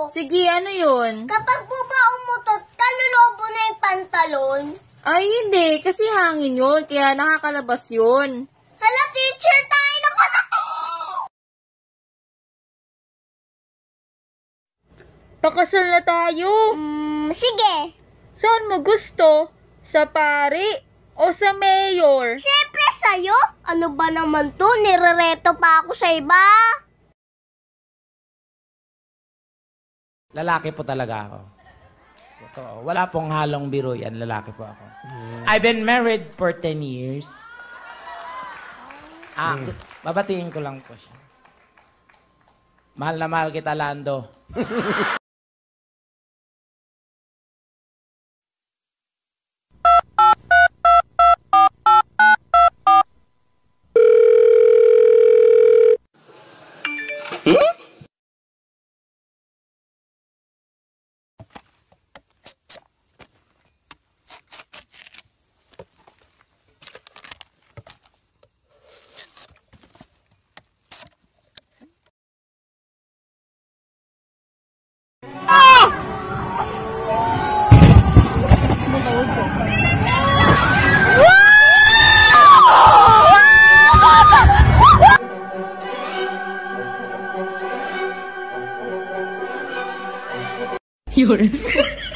Sige, ano yun? Kapag po ba umutot, kalulobo na yung pantalon? Ay, hindi. Kasi hangin yun. Kaya nakakalabas yun. Hala, teacher, tayo na pa na to! Pakasal na tayo. Sige. Saan mo gusto? Sa pari o sa mayor? Siyempre sa'yo. Ano ba naman to? Nirereto pa ako sa iba. Lalaki po talaga ako. Totoo. Wala pong halong biro yan. Lalaki po ako. I've been married for 10 years. Babatiin ko lang po siya. Mahal na mahal kita, Lando. Yun.